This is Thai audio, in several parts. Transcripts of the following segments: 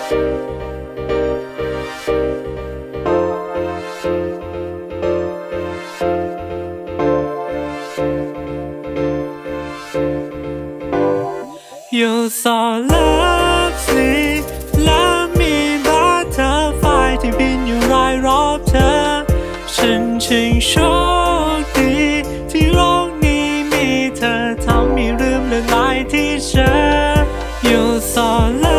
You're so lovely และมีบัตเตอร์ไฟที่บินอยู่รายรอบเธอฉันช่างโชคดีที่โลกนี้มีเธอทำให้ลืมเรื่องรายที่เจอ You're so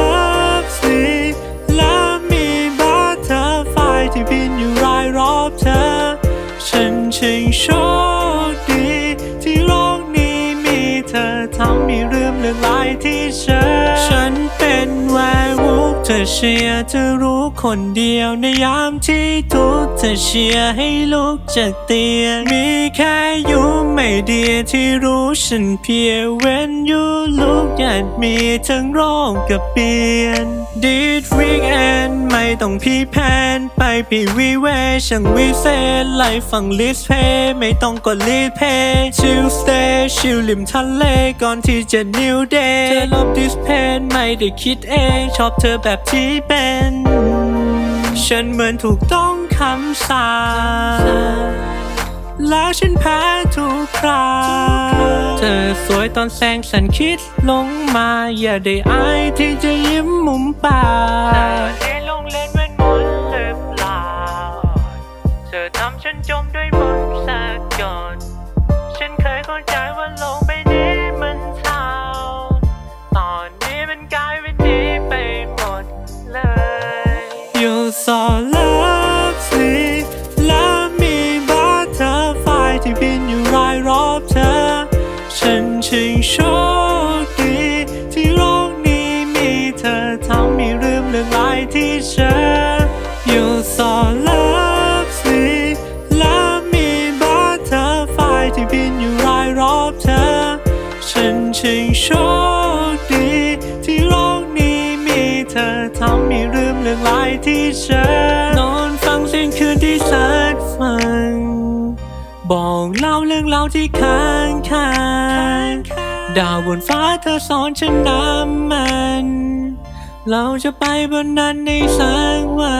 lovely และมีบัตเตอร์ไฟที่บินอยู่รายรอบเธอฉันช่างโชคดีที่โลกนี้มีเธอทำให้ลืมเรื่องรายที่เจอฉันเป็นแวร์วูฟเธอเชียร์เธอรู้คนเดียวในยามที่ทุกข์เธอเชียร์ให้ลุกจากเตียงมีแค่ยูไม่เดียที่รู้ฉันเพียง When you look at me ทั้งโลกก็เปลี่ยน This weekend ไม่ต้องพี่แพนไปปีวีเวช่างวิเศษไล่ฟังลิสเพย์ไม่ต้องกดรีเพย์ Tuesday ชิลริมทะเลก่อนที่จะ New Day เธอลบ this pain ไม่ได้คิดเองชอบเธอแบบที่เป็นฉันเหมือนถูกต้องคำสาปแล้วฉันแพ้ทุกคราเธอสวยตอนแสงสันคิดลงมาอย่าได้อายที่จะยิ้มมุมปากเธอลงเล่นเวทมนต์หรือเปล่าเธอทำฉันจมด้วยมนต์สะกดฉันเคยเข้าใจว่าโลกใบนี้มันเท่าตอนนี้มันกลายเป็นดีไปหมดเลย You're so lovely และมีบัตเตอร์ไฟที่บินอยู่รายรอบเธอฉันช่างโชคดีที่โลกนี้มีเธอทำให้ลืมเรื่องรายที่เจอ You're so lovely และมีบัตเตอร์ไฟที่บินอยู่รายรอบเธอฉันช่างโชคดีที่โลกนี้มีเธอทำให้ลืมเรื่องรายที่เจอนอนฟังเสียงคืนที่สัดฟังบอกเล่าเรื่องราวที่ค้างคาดาวบนฟ้าเธอสอนฉันน้ำมันเราจะไปบนนั้นในสักวัน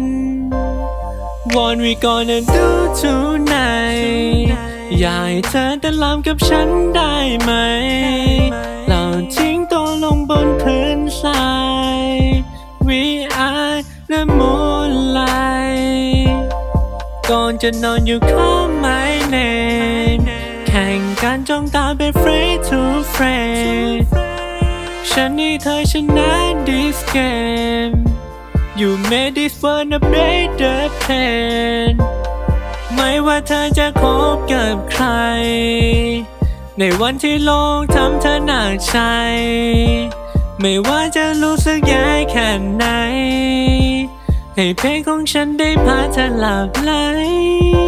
What we gonna do tonight อยากให้เธอเต้นรำกับฉันได้ไหมเราทิ้งตัวลงบนพื้นทราย We are the moonlight ก่อนจะนอนอยู่ขอไม่เน้นแข่งกันจ้องตาเป็น free to friend ฉันให้เธอชนะ this game You made this world a better plan ไม่ว่าเธอจะคบกับใครในวันที่โลกทำเธอหนักใจไม่ว่าจะรู้สึกแย่แค่ไหนให้เพลงของฉันได้พาเธอหลับไหล